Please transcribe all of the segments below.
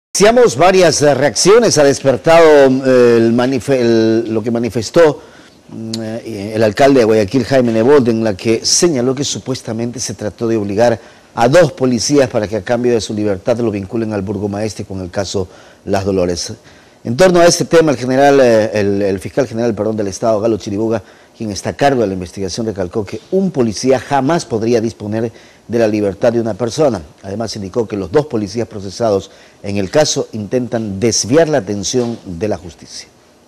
Iniciamos varias reacciones, ha despertado lo que manifestó el alcalde de Guayaquil, Jaime Nebot, en la que señaló que supuestamente se trató de obligar a 2 policías para que a cambio de su libertad lo vinculen al burgomaestre con el caso Las Dolores. En torno a este tema, el fiscal general del Estado, Galo Chiriboga, quien está a cargo de la investigación, recalcó que un policía jamás podría disponer de la libertad de una persona. Además, indicó que los 2 policías procesados en el caso intentan desviar la atención de la justicia.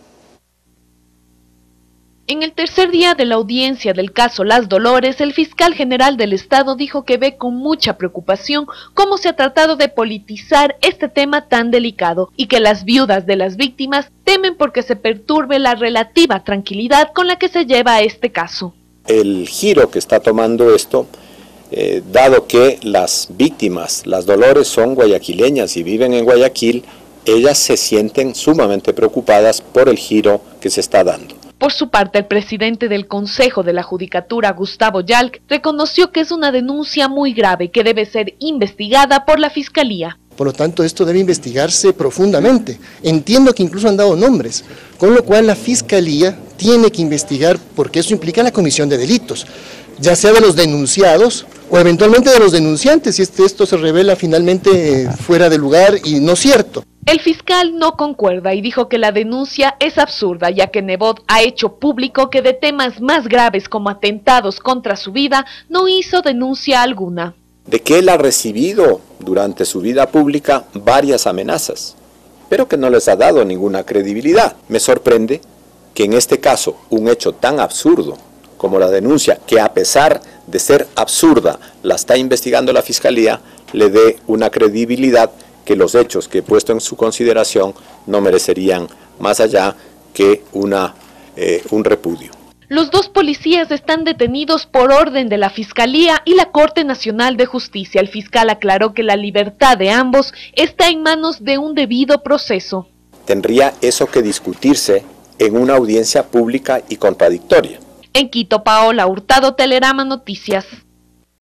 En el tercer día de la audiencia del caso Las Dolores, el fiscal general del Estado dijo que ve con mucha preocupación cómo se ha tratado de politizar este tema tan delicado y que las viudas de las víctimas temen porque se perturbe la relativa tranquilidad con la que se lleva este caso. El giro que está tomando esto, dado que las víctimas, Las Dolores, son guayaquileñas y viven en Guayaquil, ellas se sienten sumamente preocupadas por el giro que se está dando. Por su parte, el presidente del Consejo de la Judicatura, Gustavo Yalc, reconoció que es una denuncia muy grave que debe ser investigada por la Fiscalía. Por lo tanto, esto debe investigarse profundamente. Entiendo que incluso han dado nombres, con lo cual la Fiscalía tiene que investigar porque eso implica la comisión de delitos, ya sea de los denunciados o eventualmente de los denunciantes, si esto se revela finalmente fuera de lugar y no cierto. El fiscal no concuerda y dijo que la denuncia es absurda, ya que Nebot ha hecho público que de temas más graves como atentados contra su vida no hizo denuncia alguna. De que él ha recibido durante su vida pública varias amenazas, pero que no les ha dado ninguna credibilidad. Me sorprende que en este caso un hecho tan absurdo como la denuncia, que a pesar de ser absurda la está investigando la Fiscalía, le dé una credibilidad que los hechos que he puesto en su consideración no merecerían más allá que un repudio. Los 2 policías están detenidos por orden de la Fiscalía y la Corte Nacional de Justicia. El fiscal aclaró que la libertad de ambos está en manos de un debido proceso. Tendría eso que discutirse en una audiencia pública y contradictoria. En Quito, Paola Hurtado, Telerama Noticias.